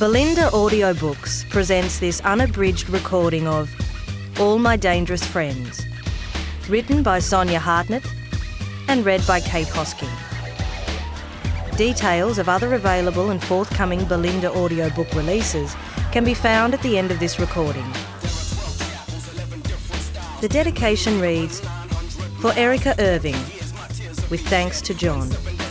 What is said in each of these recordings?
Belinda Audiobooks presents this unabridged recording of All My Dangerous Friends, written by Sonya Hartnett and read by Kate Hosking. Details of other available and forthcoming Belinda audiobook releases can be found at the end of this recording. The dedication reads, "For Erica Irving, with thanks to John."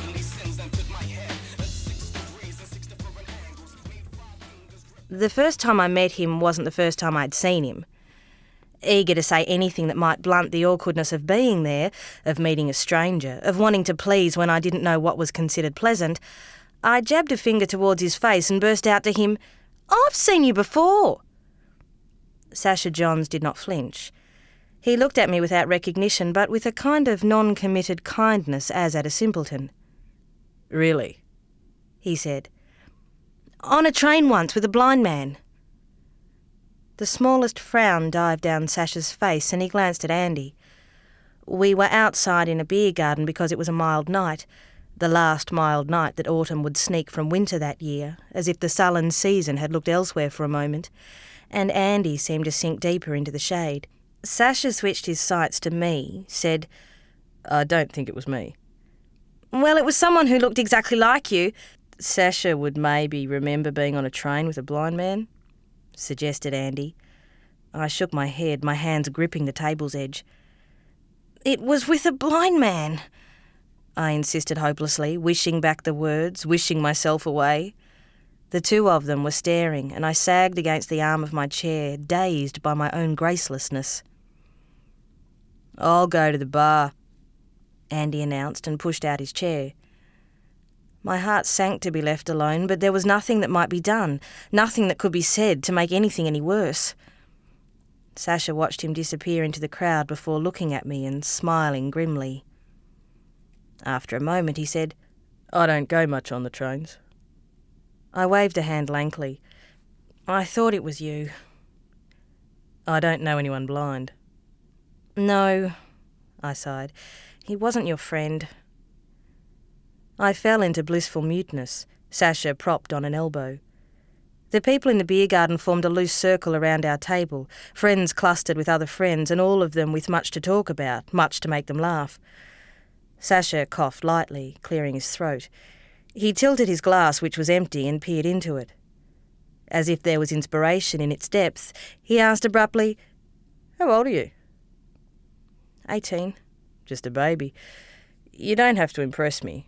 The first time I met him wasn't the first time I'd seen him. Eager to say anything that might blunt the awkwardness of being there, of meeting a stranger, of wanting to please when I didn't know what was considered pleasant, I jabbed a finger towards his face and burst out to him, "I've seen you before!" Sasha Johns did not flinch. He looked at me without recognition, but with a kind of non-committed kindness as at a simpleton. "Really?" he said. "On a train once with a blind man." The smallest frown dived down Sasha's face and he glanced at Andy. We were outside in a beer garden because it was a mild night, the last mild night that autumn would sneak from winter that year, as if the sullen season had looked elsewhere for a moment, and Andy seemed to sink deeper into the shade. Sasha switched his sights to me, said, "I don't think it was me." "Well, it was someone who looked exactly like you." "Sasha would maybe remember being on a train with a blind man," suggested Andy. I shook my head, my hands gripping the table's edge. "It was with a blind man," I insisted hopelessly, wishing back the words, wishing myself away. The two of them were staring, and I sagged against the arm of my chair, dazed by my own gracelessness. "I'll go to the bar," Andy announced and pushed out his chair. My heart sank to be left alone, but there was nothing that might be done, nothing that could be said to make anything any worse. Sasha watched him disappear into the crowd before looking at me and smiling grimly. After a moment he said, "I don't go much on the trains." I waved a hand blankly. "I thought it was you." "I don't know anyone blind." "No," I sighed. "He wasn't your friend." I fell into blissful muteness, Sasha propped on an elbow. The people in the beer garden formed a loose circle around our table, friends clustered with other friends, and all of them with much to talk about, much to make them laugh. Sasha coughed lightly, clearing his throat. He tilted his glass, which was empty, and peered into it. As if there was inspiration in its depth, he asked abruptly, "How old are you?" 18. "Just a baby. You don't have to impress me."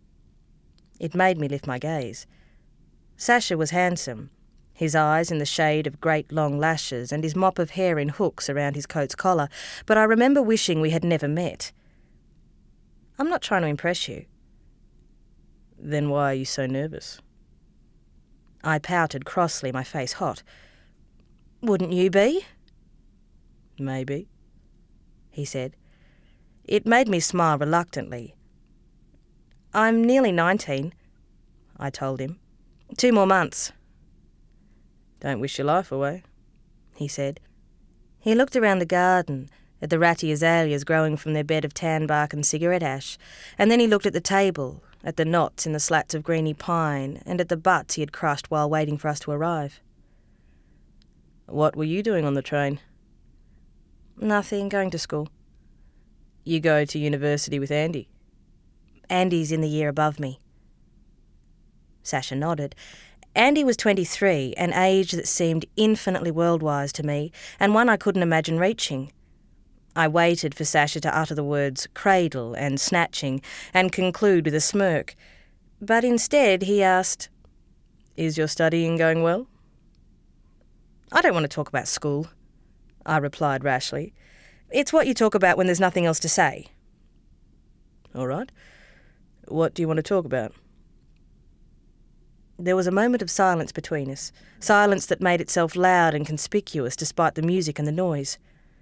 It made me lift my gaze. Sasha was handsome, his eyes in the shade of great long lashes and his mop of hair in hooks around his coat's collar, but I remember wishing we had never met. "I'm not trying to impress you." "Then why are you so nervous?" I pouted crossly, my face hot. "Wouldn't you be?" "Maybe," he said. It made me smile reluctantly. "I'm nearly 19, I told him. 2 more months. "Don't wish your life away," he said. He looked around the garden, at the ratty azaleas growing from their bed of tan bark and cigarette ash, and then he looked at the table, at the knots in the slats of greeny pine, and at the butts he had crushed while waiting for us to arrive. "What were you doing on the train?" "Nothing, going to school." "You go to university with Andy?" "Andy's in the year above me." Sasha nodded. Andy was 23, an age that seemed infinitely world-wise to me, and one I couldn't imagine reaching. I waited for Sasha to utter the words cradle and snatching and conclude with a smirk, but instead he asked, "Is your studying going well?" "I don't want to talk about school," I replied rashly. "It's what you talk about when there's nothing else to say." "All right. What do you want to talk about?" There was a moment of silence between us, silence that made itself loud and conspicuous despite the music and the noise.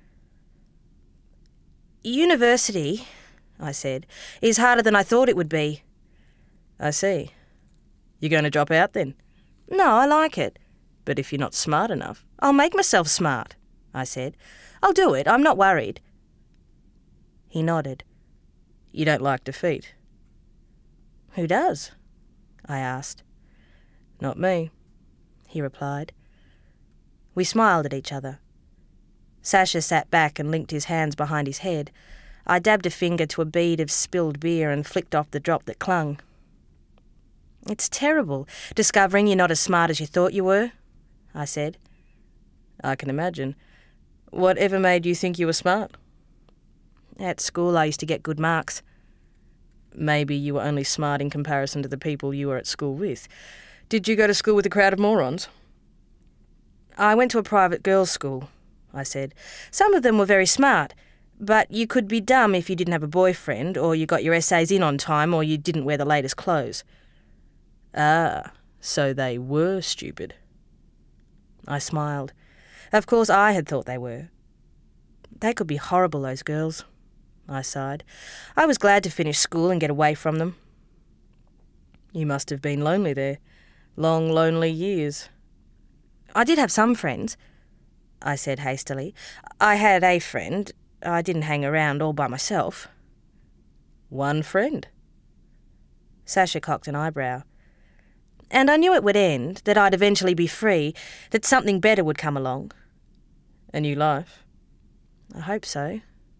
"University," I said, "is harder than I thought it would be." "I see. You're going to drop out then?" "No, I like it." "But if you're not smart enough?" "I'll make myself smart," I said. "I'll do it. I'm not worried." He nodded. "You don't like defeat?" "Who does?" I asked. "Not me." he replied. We smiled at each other. Sasha sat back and linked his hands behind his head. I dabbed a finger to a bead of spilled beer and flicked off the drop that clung. It's terrible, discovering you're not as smart as you thought you were, I said. I can imagine. Whatever made you think you were smart? At school I used to get good marks. Maybe you were only smart in comparison to the people you were at school with. Did you go to school with a crowd of morons? I went to a private girls' school, I said. Some of them were very smart, but you could be dumb if you didn't have a boyfriend, or you got your essays in on time, or you didn't wear the latest clothes. Ah, so they were stupid. I smiled. Of course I had thought they were. They could be horrible, those girls, I sighed. I was glad to finish school and get away from them. You must have been lonely there. Long, lonely years. I did have some friends, I said hastily. I had a friend. I didn't hang around all by myself. One friend? Sasha cocked an eyebrow. And I knew it would end, that I'd eventually be free, that something better would come along. A new life? I hope so.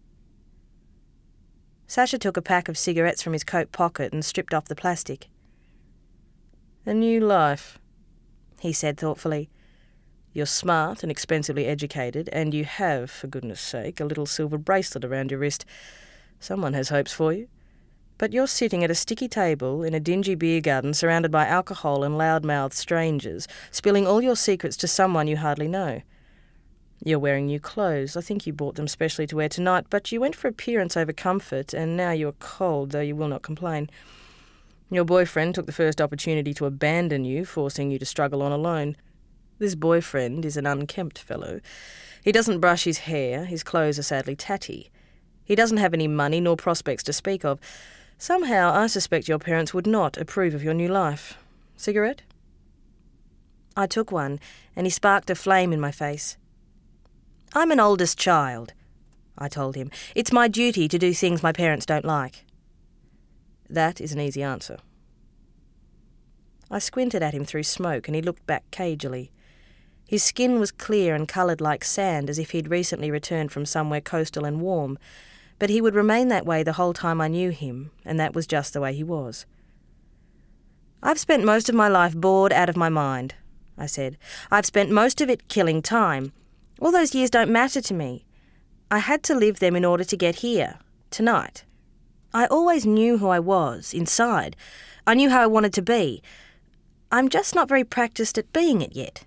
Sasha took a pack of cigarettes from his coat pocket and stripped off the plastic. A new life, he said thoughtfully. You're smart and expensively educated, and you have, for goodness sake, a little silver bracelet around your wrist. Someone has hopes for you. But you're sitting at a sticky table in a dingy beer garden surrounded by alcohol and loud-mouthed strangers, spilling all your secrets to someone you hardly know. You're wearing new clothes. I think you bought them specially to wear tonight, but you went for appearance over comfort, and now you're cold, though you will not complain. Your boyfriend took the first opportunity to abandon you, forcing you to struggle on alone. This boyfriend is an unkempt fellow. He doesn't brush his hair, his clothes are sadly tatty. He doesn't have any money nor prospects to speak of. Somehow I suspect your parents would not approve of your new life. Cigarette? I took one, and he sparked a flame in my face. I'm an oldest child, I told him. It's my duty to do things my parents don't like. That is an easy answer. I squinted at him through smoke, and he looked back cagily. His skin was clear and coloured like sand, as if he'd recently returned from somewhere coastal and warm, but he would remain that way the whole time I knew him, and that was just the way he was. I've spent most of my life bored out of my mind, I said. I've spent most of it killing time. All those years don't matter to me. I had to live them in order to get here, tonight. I always knew who I was, inside. I knew how I wanted to be. I'm just not very practised at being it yet.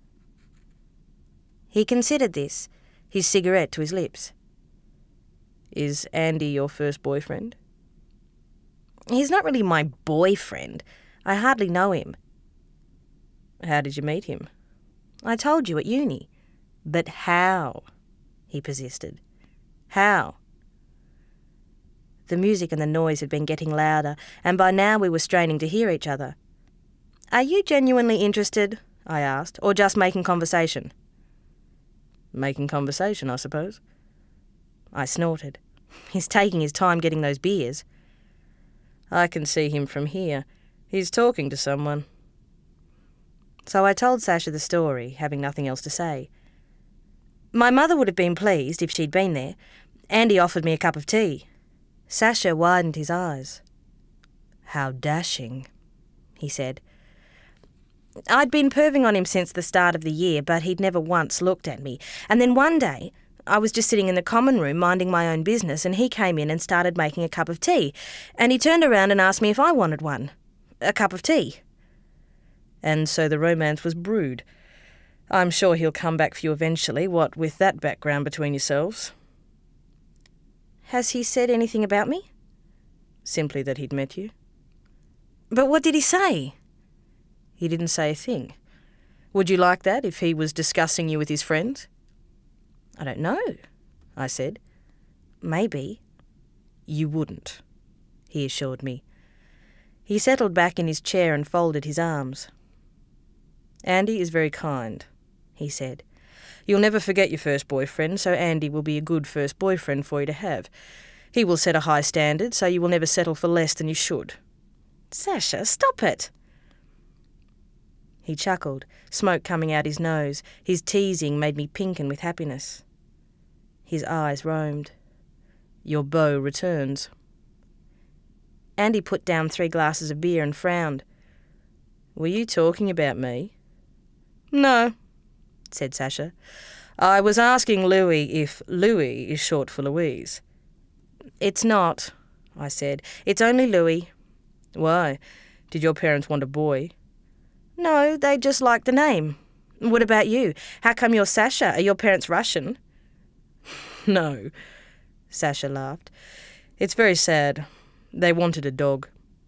He considered this, his cigarette to his lips. Is Andy your first boyfriend? He's not really my boyfriend. I hardly know him. How did you meet him? I told you, at uni. But how? He persisted. How? The music and the noise had been getting louder, and by now we were straining to hear each other. Are you genuinely interested? I asked, or just making conversation? Making conversation, I suppose. I snorted. He's taking his time getting those beers. I can see him from here. He's talking to someone. So I told Sasha the story, having nothing else to say. My mother would have been pleased if she'd been there. Andy offered me a cup of tea. Sasha widened his eyes. How dashing, he said. I'd been perving on him since the start of the year, but he'd never once looked at me. And then one day, I was just sitting in the common room minding my own business, and he came in and started making a cup of tea. And he turned around and asked me if I wanted one. A cup of tea. And so the romance was brewed. I'm sure he'll come back for you eventually, what with that background between yourselves. Has he said anything about me? Simply that he'd met you. But what did he say? He didn't say a thing. Would you like that if he was discussing you with his friends? I don't know, I said. Maybe. You wouldn't, he assured me. He settled back in his chair and folded his arms. Andy is very kind, he said. You'll never forget your first boyfriend, so Andy will be a good first boyfriend for you to have. He will set a high standard, so you will never settle for less than you should. Sasha, stop it. He chuckled, smoke coming out his nose. His teasing made me pinken with happiness. His eyes roamed. "Your beau returns." Andy put down 3 glasses of beer and frowned. "Were you talking about me?" "No," said Sasha. "I was asking Louie if Louie is short for Louise." "It's not," I said. "It's only Louie." "Why? Did your parents want a boy?" "No, they just liked the name. What about you? How come you're Sasha? Are your parents Russian?" "No," Sasha laughed. "It's very sad. They wanted a dog."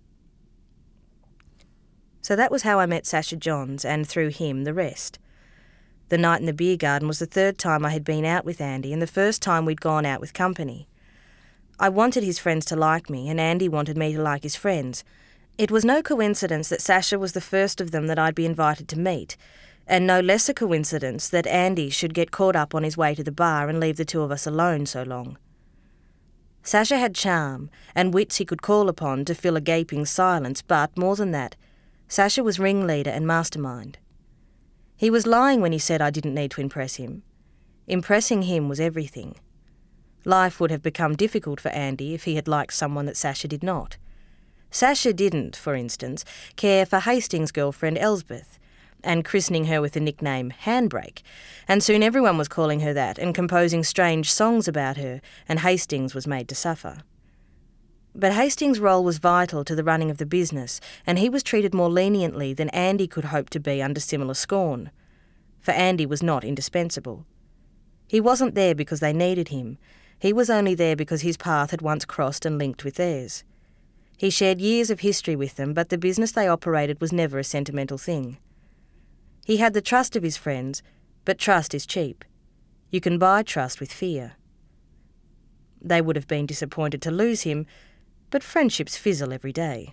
So that was how I met Sasha Johns, and through him the rest. The night in the beer garden was the 3rd time I had been out with Andy, and the first time we'd gone out with company. I wanted his friends to like me, and Andy wanted me to like his friends. It was no coincidence that Sasha was the first of them that I'd be invited to meet, and no less a coincidence that Andy should get caught up on his way to the bar and leave the 2 of us alone so long. Sasha had charm, and wits he could call upon to fill a gaping silence, but, more than that, Sasha was ringleader and mastermind. He was lying when he said I didn't need to impress him. Impressing him was everything. Life would have become difficult for Andy if he had liked someone that Sasha did not. Sasha didn't, for instance, care for Hastings' girlfriend Elsbeth, and christening her with the nickname Handbrake, and soon everyone was calling her that and composing strange songs about her, and Hastings was made to suffer. But Hastings' role was vital to the running of the business, and he was treated more leniently than Andy could hope to be under similar scorn. For Andy was not indispensable. He wasn't there because they needed him. He was only there because his path had once crossed and linked with theirs. He shared years of history with them, but the business they operated was never a sentimental thing. He had the trust of his friends, but trust is cheap. You can buy trust with fear. They would have been disappointed to lose him, but friendships fizzle every day.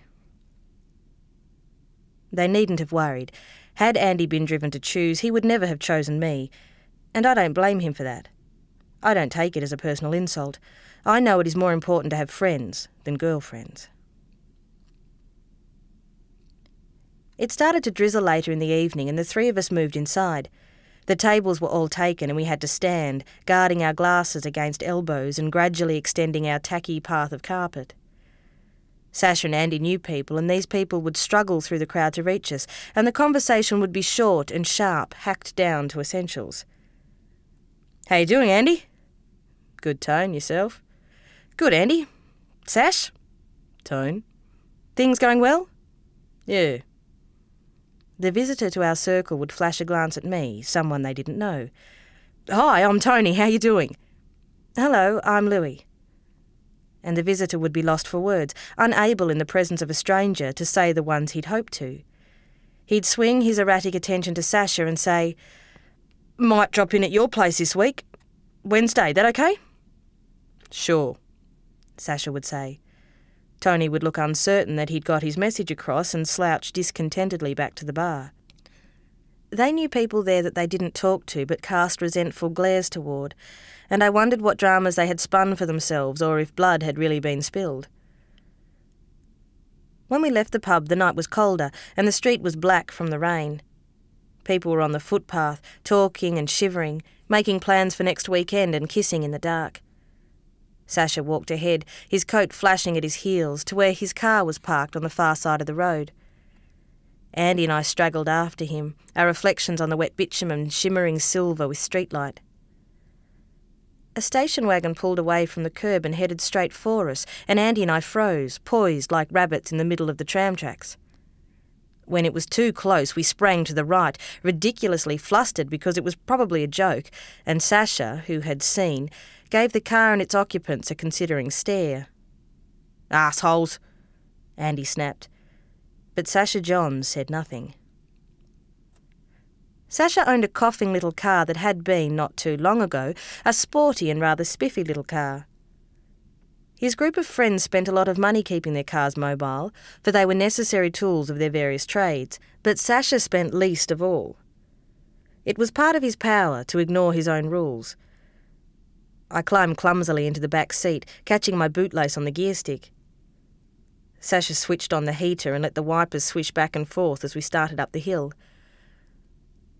They needn't have worried. Had Andy been driven to choose, he would never have chosen me, and I don't blame him for that. I don't take it as a personal insult. I know it is more important to have friends than girlfriends. It started to drizzle later in the evening, and the 3 of us moved inside. The tables were all taken, and we had to stand, guarding our glasses against elbows and gradually extending our tacky path of carpet. Sasha and Andy knew people, and these people would struggle through the crowd to reach us, and the conversation would be short and sharp, hacked down to essentials. "How you doing, Andy?" "Good, Tone. Yourself?" "Good, Andy." "Sash?" "Tone." "Things going well?" "Yeah." The visitor to our circle would flash a glance at me, someone they didn't know. "Hi, I'm Tony. How you doing?" "Hello, I'm Louie." And the visitor would be lost for words, unable in the presence of a stranger to say the ones he'd hoped to. He'd swing his erratic attention to Sasha and say, "Might drop in at your place this week. Wednesday, that okay?" "Sure," Sasha would say. Tony would look uncertain that he'd got his message across and slouch discontentedly back to the bar. They knew people there that they didn't talk to but cast resentful glares toward, and I wondered what dramas they had spun for themselves or if blood had really been spilled. When we left the pub, the night was colder and the street was black from the rain. People were on the footpath, talking and shivering, making plans for next weekend and kissing in the dark. Sasha walked ahead, his coat flashing at his heels, to where his car was parked on the far side of the road. Andy and I straggled after him, our reflections on the wet bitumen shimmering silver with streetlight. A station wagon pulled away from the curb and headed straight for us, and Andy and I froze, poised like rabbits in the middle of the tram tracks. When it was too close, we sprang to the right, ridiculously flustered because it was probably a joke, and Sasha, who had seen, gave the car and its occupants a considering stare. "Assholes," Andy snapped. But Sasha Johns said nothing. Sasha owned a coughing little car that had been, not too long ago, a sporty and rather spiffy little car. His group of friends spent a lot of money keeping their cars mobile, for they were necessary tools of their various trades, but Sasha spent least of all. It was part of his power to ignore his own rules. I climbed clumsily into the back seat, catching my bootlace on the gear stick. Sasha switched on the heater and let the wipers swish back and forth as we started up the hill.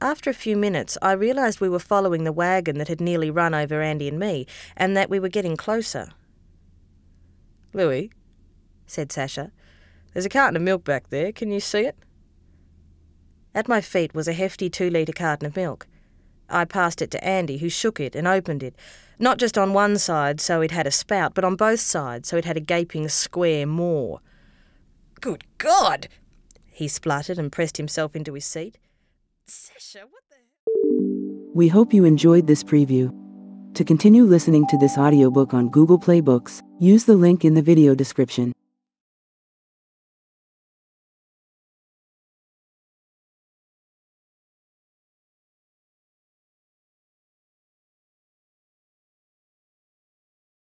After a few minutes, I realised we were following the wagon that had nearly run over Andy and me, and that we were getting closer. "Louie," said Sasha, "there's a carton of milk back there. Can you see it?" At my feet was a hefty 2-litre carton of milk. I passed it to Andy, who shook it and opened it, not just on one side so it had a spout, but on both sides so it had a gaping square maw. "Good God!" he spluttered and pressed himself into his seat. "Sasha, what the hell?" We hope you enjoyed this preview. To continue listening to this audiobook on Google Play Books, use the link in the video description.